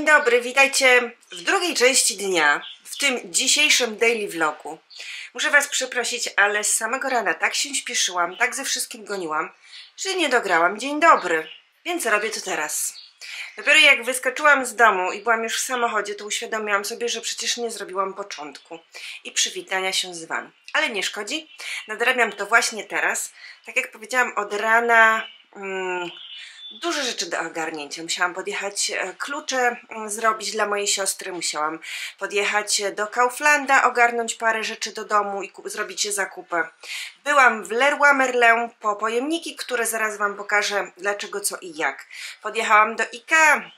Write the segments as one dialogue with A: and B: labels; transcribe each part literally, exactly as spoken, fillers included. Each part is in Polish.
A: dobry, witajcie w drugiej części dnia, w tym dzisiejszym daily vlogu. Muszę Was przeprosić, ale z samego rana tak się śpieszyłam, tak ze wszystkim goniłam, że nie dograłam dzień dobry, więc robię to teraz. Dopiero jak wyskoczyłam z domu i byłam już w samochodzie, to uświadomiłam sobie, że przecież nie zrobiłam początku i przywitania się z Wami. Ale nie szkodzi, nadrabiam to właśnie teraz. Tak jak powiedziałam, od rana... Hmm, Dużo rzeczy do ogarnięcia. Musiałam podjechać klucze zrobić dla mojej siostry, musiałam podjechać do Kauflanda, ogarnąć parę rzeczy do domu i zrobić zakupy. Byłam w Leroy Merlin po pojemniki, które zaraz Wam pokażę dlaczego, co i jak. Podjechałam do Ikea,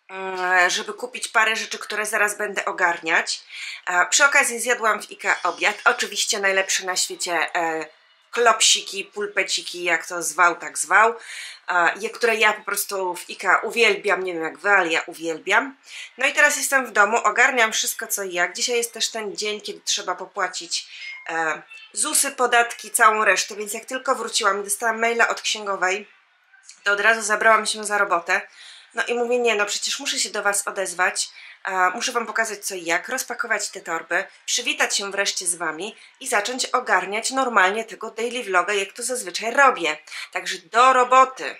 A: żeby kupić parę rzeczy, które zaraz będę ogarniać. Przy okazji zjadłam w Ikea obiad, oczywiście najlepszy na świecie klopsiki, pulpeciki, jak to zwał, tak zwał, uh, które ja po prostu w Ikea uwielbiam, nie wiem jak Wy, ale ja uwielbiam. No i teraz jestem w domu, ogarniam wszystko co i jak. Dzisiaj jest też ten dzień, kiedy trzeba popłacić uh, zusy, podatki, całą resztę, więc jak tylko wróciłam i dostałam maila od księgowej, to od razu zabrałam się za robotę. No i mówię, nie no, przecież muszę się do Was odezwać, uh, muszę Wam pokazać co i jak, rozpakować te torby, przywitać się wreszcie z Wami i zacząć ogarniać normalnie tego daily vloga, jak to zazwyczaj robię. Także do roboty.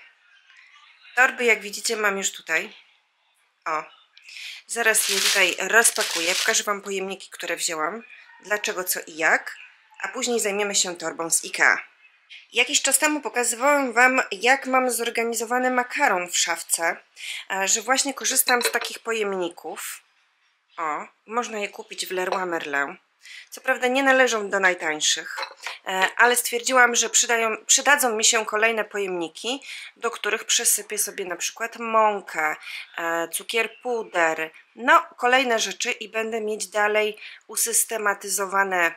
A: Torby, jak widzicie, mam już tutaj. O, zaraz je tutaj rozpakuję, pokażę Wam pojemniki, które wzięłam, dlaczego, co i jak, a później zajmiemy się torbą z Ikea. Jakiś czas temu pokazywałam Wam, jak mam zorganizowany makaron w szafce, że właśnie korzystam z takich pojemników. O, można je kupić w Leroy Merlin. Co prawda nie należą do najtańszych, ale stwierdziłam, że przydają, przydadzą mi się kolejne pojemniki, do których przesypię sobie na przykład mąkę, cukier, puder, no kolejne rzeczy i będę mieć dalej usystematyzowane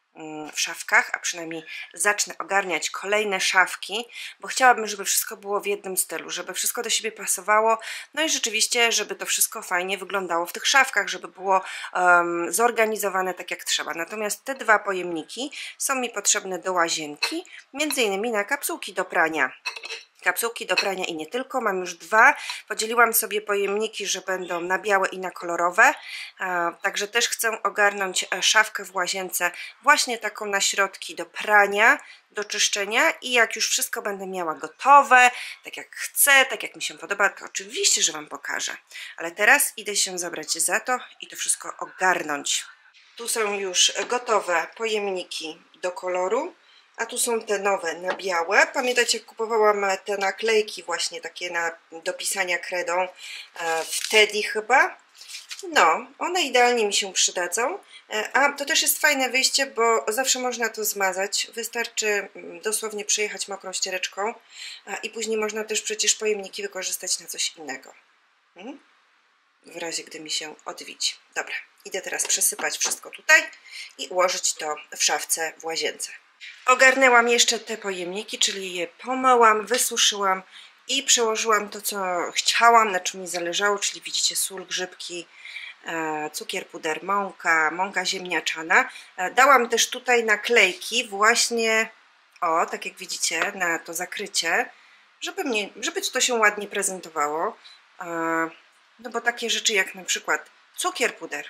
A: w szafkach, a przynajmniej zacznę ogarniać kolejne szafki, bo chciałabym, żeby wszystko było w jednym stylu, żeby wszystko do siebie pasowało, no i rzeczywiście, żeby to wszystko fajnie wyglądało w tych szafkach, żeby było um, zorganizowane tak jak trzeba. Natomiast te dwa pojemniki są mi potrzebne do łazienki, między innymi na kapsułki do prania. Kapsułki do prania i nie tylko, mam już dwa. Podzieliłam sobie pojemniki, że będą na białe i na kolorowe. Także też chcę ogarnąć szafkę w łazience, właśnie taką na środki do prania, do czyszczenia i jak już wszystko będę miała gotowe, tak jak chcę, tak jak mi się podoba, to oczywiście, że Wam pokażę. Ale teraz idę się zabrać za to i to wszystko ogarnąć. Tu są już gotowe pojemniki do koloru. A tu są te nowe na białe. Pamiętacie, jak kupowałam te naklejki właśnie takie na, do pisania kredą e, w Teddy chyba? No, one idealnie mi się przydadzą. E, a to też jest fajne wyjście, bo zawsze można to zmazać. Wystarczy dosłownie przejechać mokrą ściereczką a, i później można też przecież pojemniki wykorzystać na coś innego. Hmm? W razie, gdy mi się odwiedzi. Dobra, idę teraz przesypać wszystko tutaj i ułożyć to w szafce w łazience. Ogarnęłam jeszcze te pojemniki, czyli je pomyłam, wysuszyłam i przełożyłam to, co chciałam, na czym mi zależało, czyli widzicie sól, grzybki, e, cukier, puder, mąka, mąka ziemniaczana. E, dałam też tutaj naklejki właśnie, o, tak jak widzicie, na to zakrycie, żeby, mnie, żeby to się ładnie prezentowało. E, no bo takie rzeczy jak na przykład cukier, puder,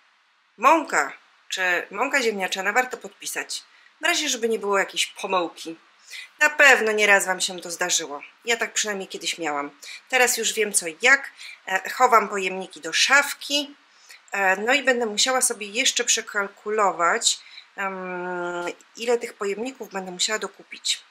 A: mąka czy mąka ziemniaczana warto podpisać. W razie, żeby nie było jakiejś pomyłki. Na pewno nieraz Wam się to zdarzyło. Ja tak przynajmniej kiedyś miałam. Teraz już wiem co i jak. E, chowam pojemniki do szafki. E, no i będę musiała sobie jeszcze przekalkulować, um, ile tych pojemników będę musiała dokupić.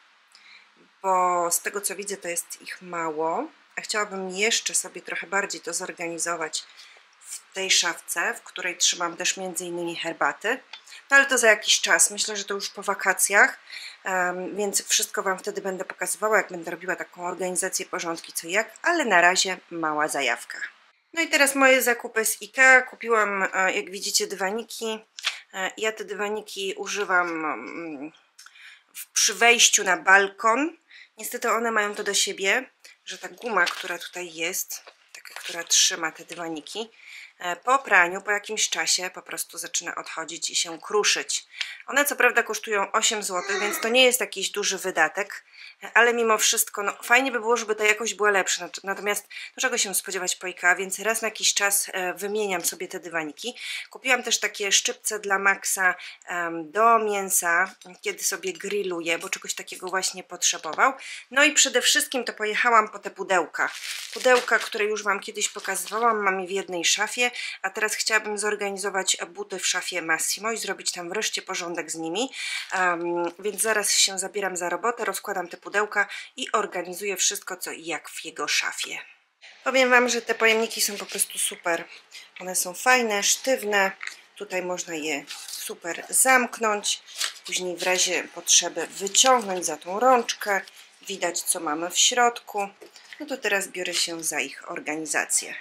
A: Bo z tego co widzę, to jest ich mało. A chciałabym jeszcze sobie trochę bardziej to zorganizować w tej szafce, w której trzymam też między innymi herbaty. No ale to za jakiś czas, myślę, że to już po wakacjach, um, więc wszystko Wam wtedy będę pokazywała, jak będę robiła taką organizację, porządki, co jak, ale na razie mała zajawka. No i teraz moje zakupy z Ikea. Kupiłam, jak widzicie, dywaniki. Ja te dywaniki używam przy wejściu na balkon. Niestety one mają to do siebie, że ta guma, która tutaj jest, taka, która trzyma te dywaniki, po praniu, po jakimś czasie po prostu zaczyna odchodzić i się kruszyć. One co prawda kosztują osiem złotych, więc to nie jest jakiś duży wydatek, ale mimo wszystko no, fajnie by było, żeby ta jakość była lepsza. Natomiast no, czego się spodziewać po IKEA, więc raz na jakiś czas e, wymieniam sobie te dywaniki. Kupiłam też takie szczypce dla Maxa um, do mięsa, kiedy sobie grilluje, bo czegoś takiego właśnie potrzebował. No i przede wszystkim to pojechałam po te pudełka. Pudełka, które już Wam kiedyś pokazywałam, mam je w jednej szafie, a teraz chciałabym zorganizować buty w szafie Massimo i zrobić tam wreszcie porządek z nimi. Um, więc zaraz się zabieram za robotę, rozkładam te pudełka i organizuję wszystko co i jak w jego szafie. Powiem Wam, że te pojemniki są po prostu super. One są fajne, sztywne. Tutaj można je super zamknąć. Później w razie potrzeby wyciągnąć za tą rączkę. Widać co mamy w środku. No to teraz biorę się za ich organizację.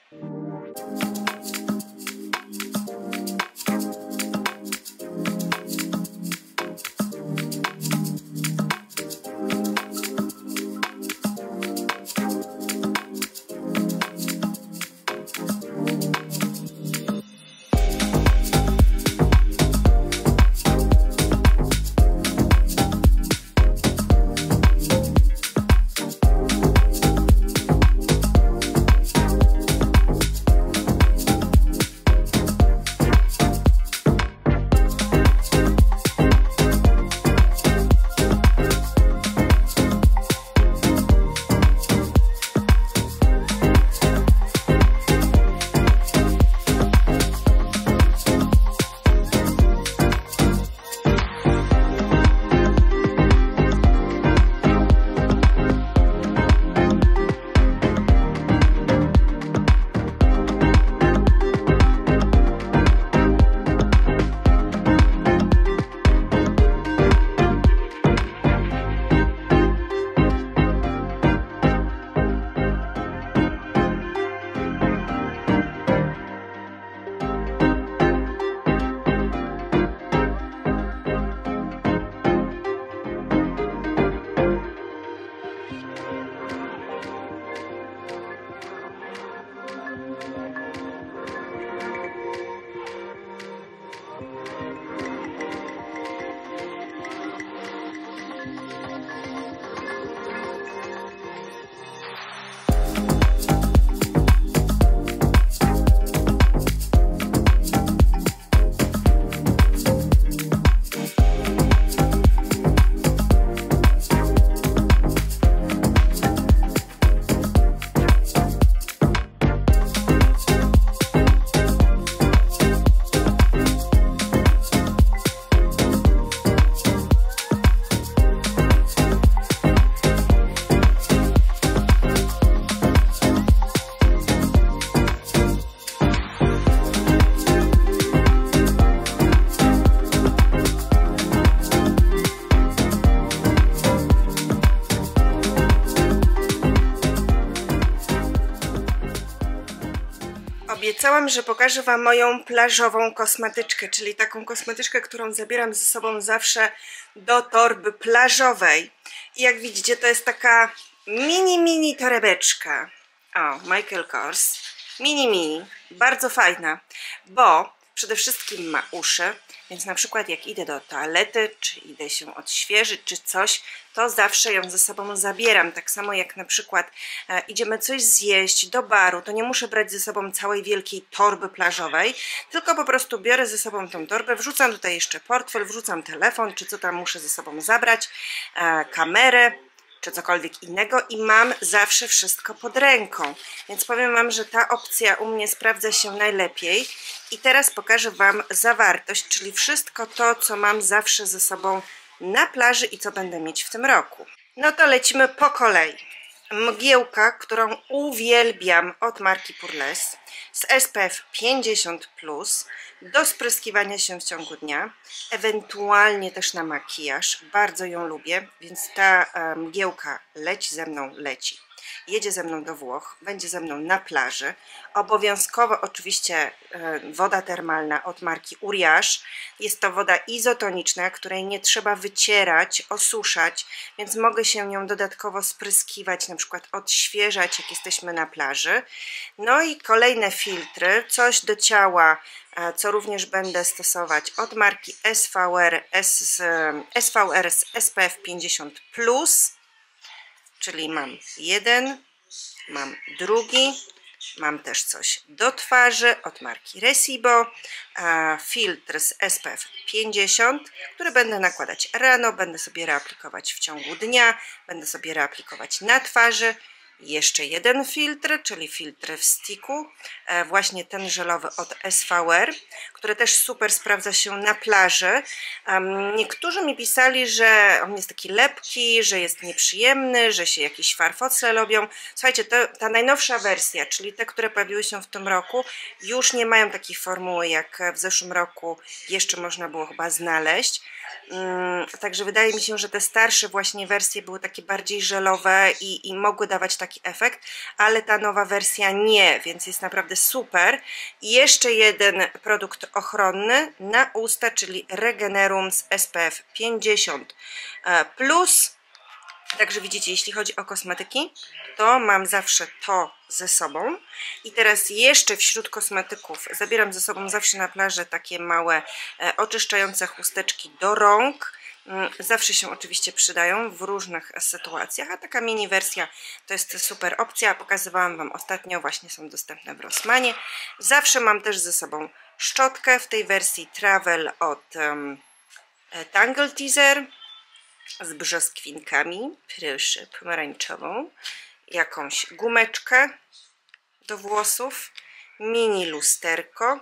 A: Obiecałam, że pokażę Wam moją plażową kosmetyczkę, czyli taką kosmetyczkę, którą zabieram ze sobą zawsze do torby plażowej. I jak widzicie, to jest taka mini, mini torebeczka. O, Michael Kors. Mini, mini. Bardzo fajna, bo przede wszystkim ma uszy, więc na przykład jak idę do toalety, czy idę się odświeżyć, czy coś, to zawsze ją ze sobą zabieram. Tak samo jak na przykład e, idziemy coś zjeść do baru, to nie muszę brać ze sobą całej wielkiej torby plażowej, tylko po prostu biorę ze sobą tą torbę, wrzucam tutaj jeszcze portfel, wrzucam telefon, czy co tam muszę ze sobą zabrać, e, kamerę, czy cokolwiek innego i mam zawsze wszystko pod ręką. Więc powiem Wam, że ta opcja u mnie sprawdza się najlepiej. I teraz pokażę Wam zawartość, czyli wszystko to, co mam zawsze ze sobą na plaży i co będę mieć w tym roku. No to lecimy po kolei. Mgiełka, którą uwielbiam, od marki Purless, z S P F pięćdziesiąt plus, do spryskiwania się w ciągu dnia, ewentualnie też na makijaż. Bardzo ją lubię, więc ta mgiełka leci ze mną, leci. jedzie ze mną do Włoch, będzie ze mną na plaży. Obowiązkowo oczywiście e, woda termalna od marki Uriage. Jest to woda izotoniczna, której nie trzeba wycierać, osuszać, więc mogę się nią dodatkowo spryskiwać, na przykład odświeżać, jak jesteśmy na plaży. No i kolejne filtry, coś do ciała, e, co również będę stosować od marki S V R, S, S V R z S P F pięćdziesiąt plus. Czyli mam jeden, mam drugi, mam też coś do twarzy od marki Recibo, a filtr z S P F pięćdziesiąt, który będę nakładać rano, będę sobie reaplikować w ciągu dnia, będę sobie reaplikować na twarzy. Jeszcze jeden filtr, czyli filtr w sticku, e, właśnie ten żelowy od S V R, który też super sprawdza się na plaży. Um, niektórzy mi pisali, że on jest taki lepki, że jest nieprzyjemny, że się jakieś farfocle robią. Słuchajcie, to, ta najnowsza wersja, czyli te, które pojawiły się w tym roku, już nie mają takiej formuły, jak w zeszłym roku jeszcze można było chyba znaleźć. Um, także wydaje mi się, że te starsze właśnie wersje były takie bardziej żelowe i, i mogły dawać taki efekt, ale ta nowa wersja nie, więc jest naprawdę super. I jeszcze jeden produkt ochronny na usta, czyli Regenerum z S P F pięćdziesiąt plus. Także widzicie, jeśli chodzi o kosmetyki, to mam zawsze to ze sobą. I teraz jeszcze wśród kosmetyków zabieram ze sobą zawsze na plażę takie małe e, oczyszczające chusteczki do rąk. Zawsze się oczywiście przydają w różnych sytuacjach, a taka mini wersja to jest super opcja. Pokazywałam Wam ostatnio, właśnie są dostępne w Rossmanie. Zawsze mam też ze sobą szczotkę w tej wersji Travel od um, Tangle Teezer z brzoskwinkami, proszę, pomarańczową, jakąś gumeczkę do włosów, mini lusterko,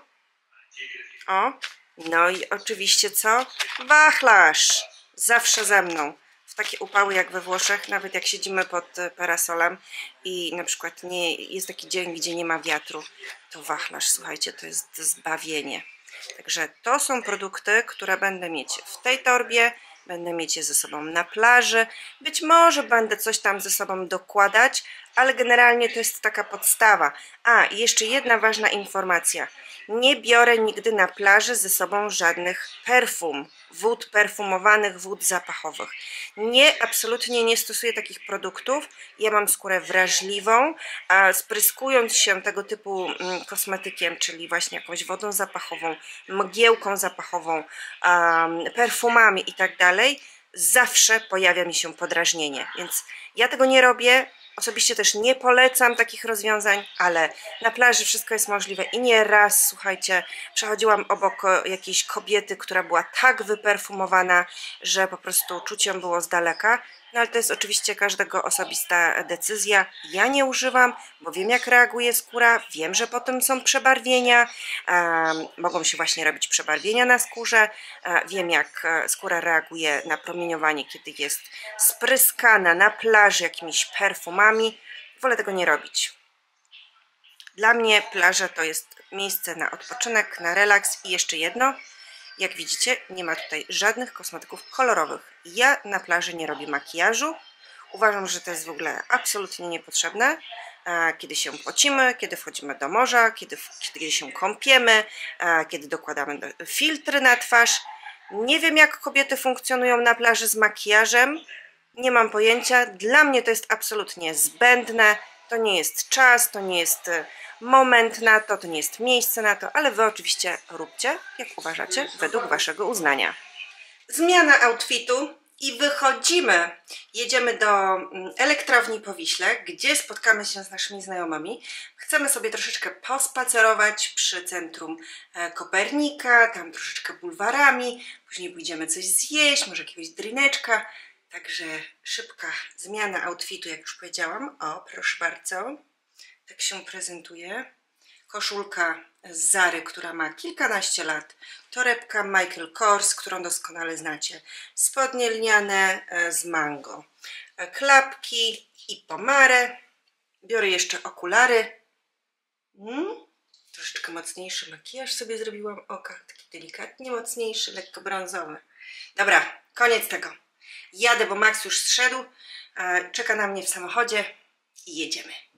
A: o, no i oczywiście co? Wachlarz! Zawsze ze mną. W takie upały jak we Włoszech, nawet jak siedzimy pod parasolem i na przykład nie, jest taki dzień, gdzie nie ma wiatru, to wachlarz, słuchajcie, to jest zbawienie. Także to są produkty, które będę mieć w tej torbie, będę mieć je ze sobą na plaży. Być może będę coś tam ze sobą dokładać, ale generalnie to jest taka podstawa. A, i jeszcze jedna ważna informacja. Nie biorę nigdy na plaży ze sobą żadnych perfum, wód perfumowanych, wód zapachowych. Nie, absolutnie nie stosuję takich produktów. Ja mam skórę wrażliwą, a spryskując się tego typu mm, kosmetykiem, czyli właśnie jakąś wodą zapachową, mgiełką zapachową, um, perfumami i tak dalej, zawsze pojawia mi się podrażnienie. Więc ja tego nie robię. Osobiście też nie polecam takich rozwiązań, ale na plaży wszystko jest możliwe i nie raz, słuchajcie, przechodziłam obok jakiejś kobiety, która była tak wyperfumowana, że po prostu czuć ją było z daleka. No ale to jest oczywiście każdego osobista decyzja. Ja nie używam, bo wiem, jak reaguje skóra, wiem, że potem są przebarwienia, um, mogą się właśnie robić przebarwienia na skórze, um, wiem, jak skóra reaguje na promieniowanie, kiedy jest spryskana na plaży jakimiś perfumami. Wolę tego nie robić. Dla mnie plaża to jest miejsce na odpoczynek, na relaks i jeszcze jedno. Jak widzicie, nie ma tutaj żadnych kosmetyków kolorowych. Ja na plaży nie robię makijażu. Uważam, że to jest w ogóle absolutnie niepotrzebne. Kiedy się pocimy, kiedy wchodzimy do morza, kiedy, kiedy się kąpiemy, kiedy dokładamy filtry na twarz. Nie wiem, jak kobiety funkcjonują na plaży z makijażem. Nie mam pojęcia. Dla mnie to jest absolutnie zbędne. To nie jest czas, to nie jest moment na to, to nie jest miejsce na to, ale Wy oczywiście róbcie, jak uważacie, według Waszego uznania. Zmiana outfitu i wychodzimy. Jedziemy do elektrowni po Wiśle, gdzie spotkamy się z naszymi znajomymi. Chcemy sobie troszeczkę pospacerować przy centrum Kopernika, tam troszeczkę bulwarami, później pójdziemy coś zjeść, może jakiegoś drineczka. Także szybka zmiana outfitu, jak już powiedziałam. O, proszę bardzo. Tak się prezentuje. Koszulka z Zary, która ma kilkanaście lat. Torebka Michael Kors, którą doskonale znacie. Spodnie lniane z Mango. Klapki i pomarę. Biorę jeszcze okulary. Hmm? Troszeczkę mocniejszy makijaż sobie zrobiłam. Oka taki delikatnie mocniejszy, lekko brązowy. Dobra, koniec tego. Jadę, bo Max już zszedł. Czeka na mnie w samochodzie. i jedziemy.